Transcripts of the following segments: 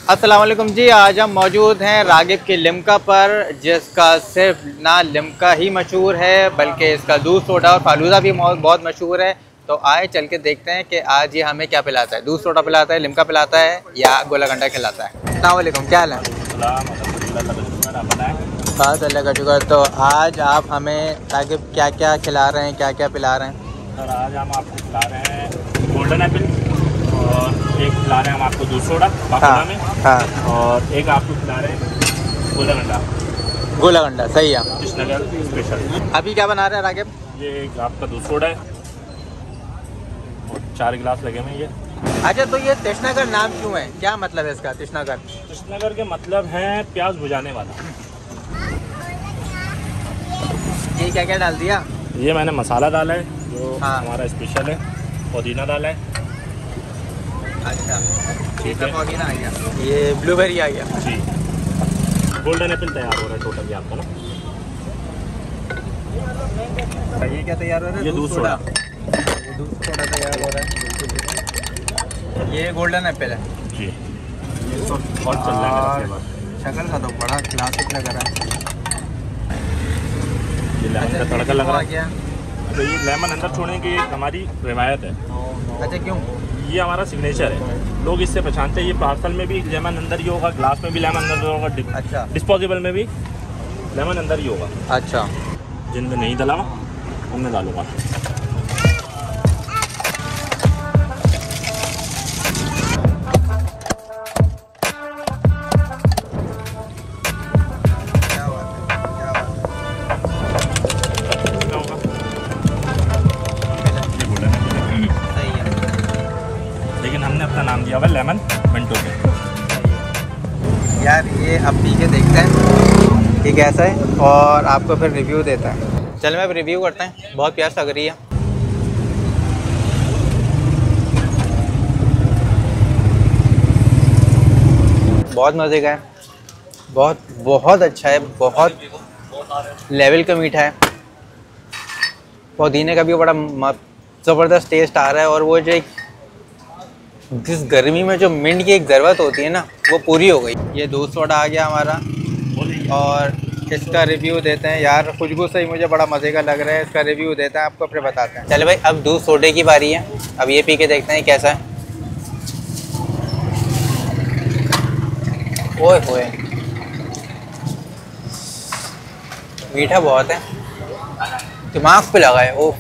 अस्सलाम वालेकुम जी। आज हम मौजूद हैं रागिब की लिम्का पर, जिसका सिर्फ ना लिम्का ही मशहूर है बल्कि इसका दूध सोडा और फालूदा भी बहुत मशहूर है। तो आए चल के देखते हैं कि आज ये हमें क्या पिलाता है। दूध सोडा पिलाता है, लिम्का पिलाता है या गोला गंडा खिलाता है। अस्सलाम वालेकुम, क्या हाल है? बस अल्लाह का शुक्र। तो आज आप हमें रागिब क्या क्या खिला रहे हैं, क्या क्या पिला रहे हैं? सर आज हम आपको खिला रहे हैं गोल्डन एप्पल और एक खिला रहे हैं हम आपको दूध सोडा में। हाँ। और एक आपको खिला रहे हैं गोला गंडा। गोला गंडा सही है। कृष्णनगर स्पेशल। अभी क्या बना रहे हैं रागिब? ये एक आपका दूध सोडा है और 4 गिलास लगे हुए ये। अच्छा, तो ये कृष्णनगर नाम क्यों है, क्या मतलब है इसका? कृष्णनगर कृष्णनगर के मतलब है प्याज बुझाने वाला। ये क्या क्या डाल दिया? ये मैंने मसाला डाला है जो हाँ। हमारा स्पेशल है, पुदीना डाला है। अच्छा ठीक है, पुदीना आ गया, ये ब्लूबेरी आ गया जी। गोल्डन एप्पल तैयार हो रहा है टोटल आपका ना। ये क्या तैयार हो रहा है? ये दूध सोडा। ये दूध सोडा तैयार हो रहा है। ये गोल्डन एप्पल है जी। ये सब और चल रहा है। शक्ल का तो बड़ा क्लासिक लग रहा है। ये लेमन का तड़का लग रहा है। क्या? तो ये लेमन अंदर छोड़ने की एक हमारी रिवायत है। अच्छा, क्यों? ये हमारा सिग्नेचर है, लोग इससे पहचानते हैं। ये पार्सल में भी लेमन अंदर ही होगा, ग्लास में भी लेमन अंदर होगा। अच्छा। डिस्पोजेबल में भी लेमन अंदर ही होगा। अच्छा। जिनमें नहीं डला उनमें डालूंगा। लेकिन हमने अपना नाम दिया हुआ है लेमन मिंटो के। यार ये अब पी के देखते हैं कि कैसा है और आपको फिर रिव्यू देता है। चल मैं अब रिव्यू करते हैं। बहुत प्यास लग रही है। बहुत मज़े का है, बहुत अच्छा है, बहुत लेवल का मीठा है। पुदीने का भी बड़ा ज़बरदस्त टेस्ट आ रहा है। और वो जो एक जिस गर्मी में जो मिंट की एक ज़रूरत होती है ना, वो पूरी हो गई। ये दूध सोडा आ गया हमारा और इसका रिव्यू देते हैं। यार खुशबू से ही मुझे बड़ा मज़े का लग रहा है। इसका रिव्यू देते हैं, आपको फिर बताते हैं। चलो भाई, अब दूध सोडे की बारी है। अब ये पी के देखते हैं कैसा है। ओए होए, मीठा बहुत है, दिमाग पे लगा है। ओह,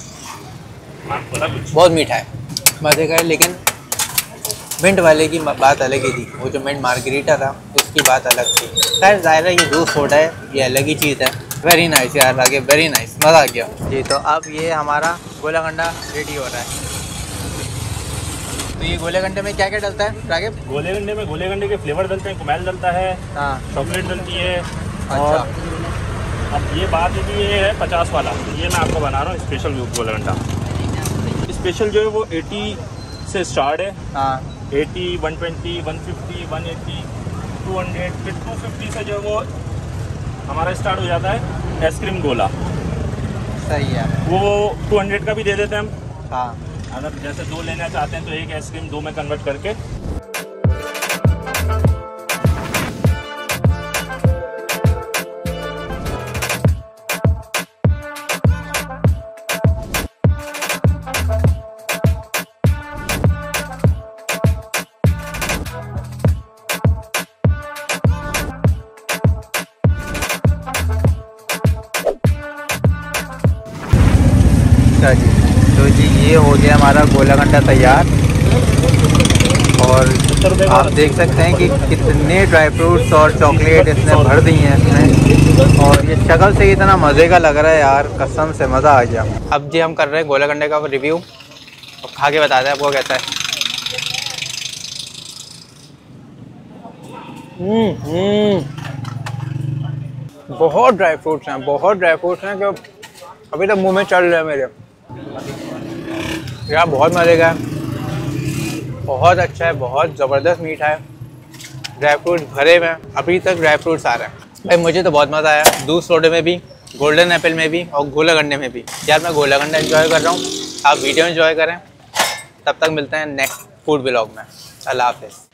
बहुत मीठा है, मज़े का है। लेकिन मिंट वाले की बात अलग ही थी। वो जो मिंट मार्गरीटा था उसकी बात अलग थी। खैर ज़ाहिर है ये दूध सोडा है, ये अलग ही चीज़ है। वेरी नाइस यार, आगे वेरी नाइस, मज़ा आ गया जी। तो अब ये हमारा गोला गंडा रेडी हो रहा है। तो ये गोले गंडे में क्या क्या डलता है रागिब? गोले गंडे के फ्लेवर डलते हैं, कुमैल डलता है, हाँ, चॉकलेट डलती है। अच्छा। और अब ये बात है कि ये है 50 वाला। ये मैं आपको बना रहा हूँ स्पेशल गोला गंडा। स्पेशल जो है वो 80 से स्टार्ट है। हाँ, 80, 120, 150, 180, 200, फिर 250 से जो वो हमारा स्टार्ट हो जाता है आइसक्रीम गोला। सही है। वो 200 का भी दे देते हैं हम। हाँ, अगर जैसे 2 लेना चाहते हैं तो एक आइसक्रीम 2 में कन्वर्ट करके। अच्छा जी, तो जी ये हो गया हमारा गोला गंडा तैयार। और आप देख सकते हैं कि कितने ड्राई फ्रूट्स और चॉकलेट इसने भर दी हैं इसमें। और ये शक्ल से इतना मज़े का लग रहा है यार, कसम से मज़ा आ गया। अब जी हम कर रहे हैं गोला गंडे का रिव्यू और खा के बताते हैं आपको कैसा है। बहुत ड्राई फ्रूट्स हैं, बहुत ड्राई फ्रूट्स हैं कि अभी तक मुंह में चल रहे हैं मेरे। यार बहुत मज़े का है, बहुत अच्छा है, बहुत ज़बरदस्त मीठा है। ड्राई फ्रूट्स भरे हुए हैं, अभी तक ड्राई फ्रूट्स आ रहे हैं। भाई मुझे तो बहुत मज़ा आया, दूध सोडे में भी, गोल्डन एप्पल में भी और गोला गंडे में भी। यार मैं गोला गंडा एंजॉय कर रहा हूँ, आप वीडियो एंजॉय करें। तब तक मिलते हैं नेक्स्ट फूड ब्लॉग में। अल्लाह हाफ़िज़।